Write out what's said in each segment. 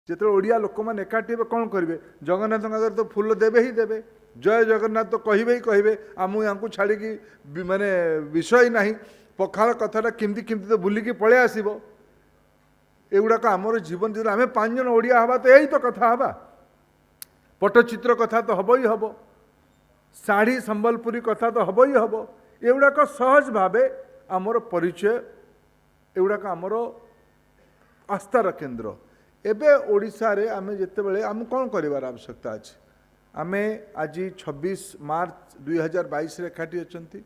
जिते ओडिया लोक मैंने एकाठी हे कौन करेंगे जगन्नाथ आगे तो फूल देवे ही देवे जय जगन्नाथ तो कहे ही कहे आम यहाँ छाड़ी माने विषय ना पखाल कथाटा केमती केमती तो बुलिकी पलि आसब एगुड़ाक आमर जीवन जो आम 5 जन ओडिया हवा तो यही तो कथा हवा पट्टचित्र कथा तो हम ही हम शाढ़ी संबलपुरी कथा तो हम ही हम एगुड़ाक सहज भावे आमर परिचय एगुड़ाक आमर आस्थार केन्द्र एबे ओडिशा रे आमे जेते बेले आम कौन करिवार आवश्यकता अछि आमे आज 26 मार्च 2022 रे एकाठी अछंती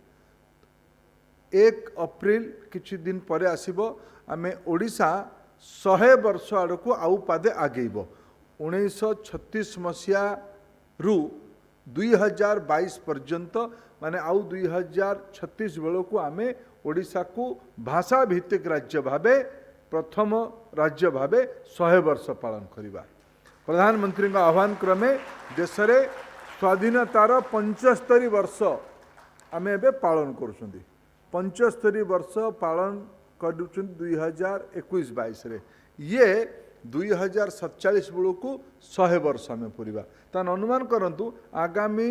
1 अप्रैल किछि दिन परे आसीबो आमे ओडिशा 100 वर्ष आड़कू आउ पादे आगेब 1936 मसीहा रु 2022 पर्यंत माने आउ 2036 बेलू आमे ओडिशा को भाषा भित्तिक राज्य भावे प्रथम राज्य भावे 100 वर्ष पालन करिबा प्रधानमंत्री आह्वान क्रमे देश रे स्वाधीनतार 75 वर्ष आमे एबे पालन करूछंदी 75 वर्ष पालन करूछंदी 2021-22 रे ये 2047 बेलू को 100 वर्ष आमे पूरीबा तान अनुमान करंतु आगामी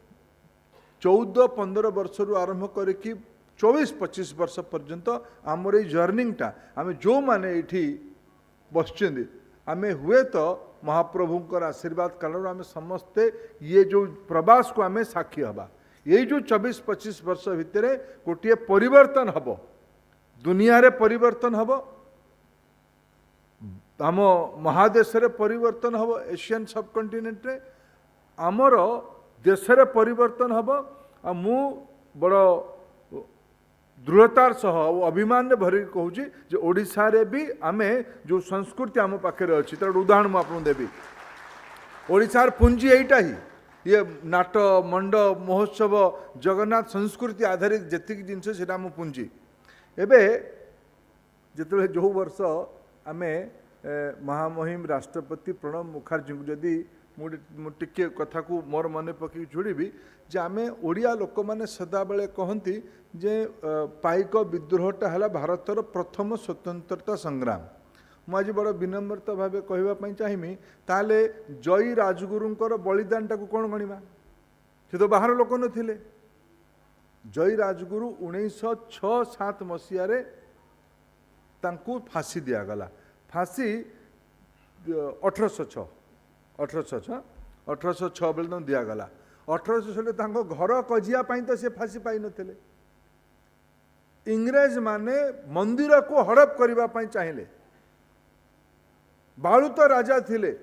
14-15 वर्ष रु आरंभ करिकी 24-25 वर्ष पर्यंत आमर ये जर्निंगटा आम जो मैंने ये बसचंदी आम हुए तो महाप्रभुंकर आशीर्वाद कारण आम समस्ते ये जो प्रवास को आम साक्षी हवा ये जो 24-25 वर्ष भितर गोटे परिवर्तन हम दुनिया रे परिवर्तन हम आम महादेश रे परिवर्तन हम एशियन सबकंटिनेंट रे आमर देश रे परिवर्तन हम आ मु बड़ दृढ़तार सह अभिमान भर कहूँ जे ओडिशा रे भी आमे जो संस्कृति आम पाखे अच्छी तर उदाहरण मुझे देवी ओडिशार पुंजी यहीटा ही ये नाट मंडप महोत्सव जगन्नाथ संस्कृति आधारित जेतिक जिनस से आम पुंजी एबे जिते जो वर्ष आमे महामहिम राष्ट्रपति प्रणब मुखर्जी को जदि टिके कथा को मोर मन पकई जोड़ी जे आमे ओडिया लोक मैंने सदाबले कहती जे पाइक विद्रोहटा है भारतर प्रथम स्वतंत्रता संग्राम मुझे बड़ विनम्रता भाव कहवाई चाहिए ताले जयी राजगुरुंकर बलिदानटा को कौन गणिमा से तो बाहर लोक नथिले जयी राजगुरु 1906-7 मसीह फांसी दिगला फांसी 1806 बेले दिगला 1806 घर कजियापाई तो सी फांसी पाई नथिले इंग्रेज माने मंदिर को हड़प करने चाहिए बालुत राजा थिले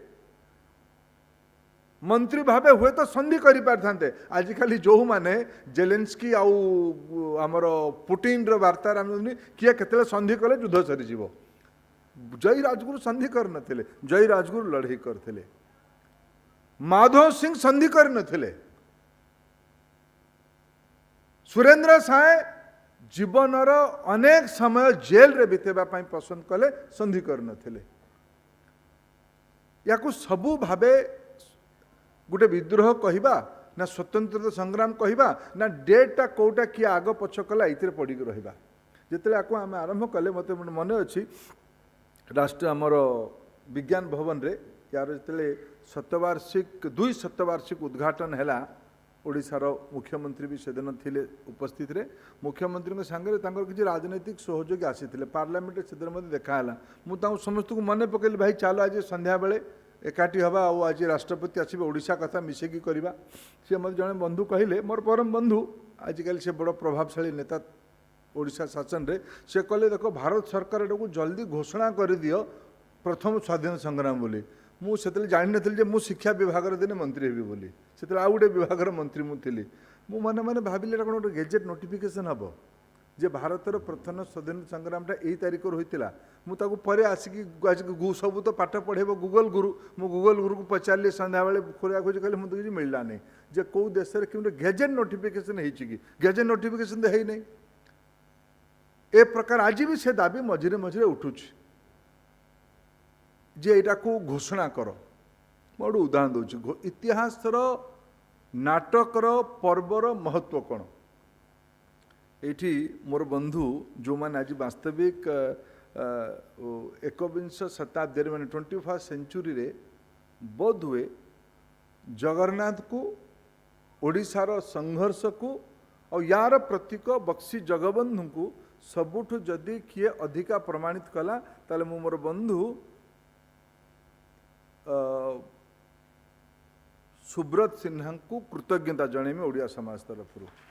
मंत्री भावे हुए तो संधि करि पारथांते आजिकाली जो माने जेलेंस्की आमर पुटिन रो वार्ता किए केतले संधि कले युद्ध सरी जीव जयी राजगुरु संधि कर नथिले जयी राजगुरु लड़ाई करथिले माधव सिंह संधि कर नथिले सुरेंद्र साय जीवनर अनेक समय जेल रे बितेबा पई पसंद कले संधि कर नथिले याकू सबू भावे गोटे विद्रोह कहवा ना स्वतंत्रता संग्राम कहवा ना डेटा कौटा किए आग पछ कला ये पड़क रहा जिते आम आरंभ कले मत मन अच्छी राष्ट्र आमर विज्ञान भवन रे यार जिते दुई शतवार्षिक उद्घाटन है ओडिशार मुख्यमंत्री भी सेदिन थिले उपस्थित रे मुख्यमंत्री सांगे किसी राजनैतिक सहयोगी आसी पार्लियामेंट से देखाला मुझे समस्त को मन पकड़ भाई चलो आज संध्या बेले एकाठी हवा आज राष्ट्रपति आसबे ओडिशा कथा मिसेकी करवा सी मत जड़े बंधु कहले मोर परम बंधु आजिकल से बड़ प्रभावशाली नेता ओडिशा शासन रे से कहले देखो भारत सरकार को जल्दी घोषणा कर दियो प्रथम स्वाधीन संग्राम बोली मुझे जानी नी मु शिक्षा विभाग दिन मंत्री हेबी बोली से आउ गोटे विभाग मंत्री मुझे मैंने मैंने भाविले कौन गोटे गेजेट नोटिफिकेशन हम जे भारतर प्रथम स्वाधीन संग्रामटा यही तारीख होता मुझे आसिकी सब तो पाठ पढ़ेब गूगल गुरु मु गूगल गुरु को पचारे संध्या बेले खोजा खोजी कल मुझे किसी मिलला नहीं जे कौ देश में कि गेजेट नोटिफिकेशन हो गेजेट नोटिफिकेशन तो है नहीं ए प्रकार आज भी से दाबी मझे मझे उठुची जे यहाँ को घोषणा कर मोटे उदाहरण दूसरी इतिहास नाटकर पर्वर महत्व कौन ये मोर बंधु जो मैंने आज वास्तविक एकविंश शताब्दी माने 21st सेंचुरी रे बोध हुए जगन्नाथ को ओडिशार संघर्ष को और यार प्रतीक बक्सी जगबंधु को सबुठ जदि किए अधिका प्रमाणित कला ताले मु मोर बंधु सुब्रत सिन्हा को कृतज्ञता जणेमी ओडिया समाज तरफ।